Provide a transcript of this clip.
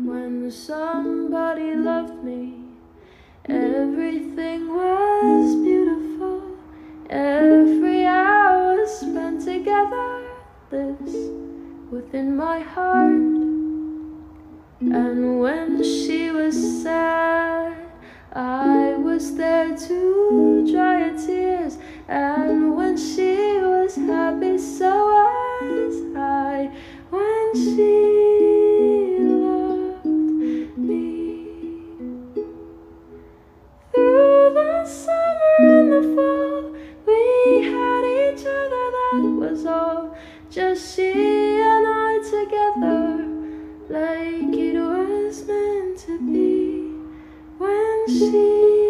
when somebody loved me. Everything was beautiful. Every hour spent together lives within my heart. And when she was sad, I was there to dry her tears. And when she was happy, so was I. When she loved me. Through the summer and the fall, we had each other, that was all. Just she and I together, like it was meant to be. When she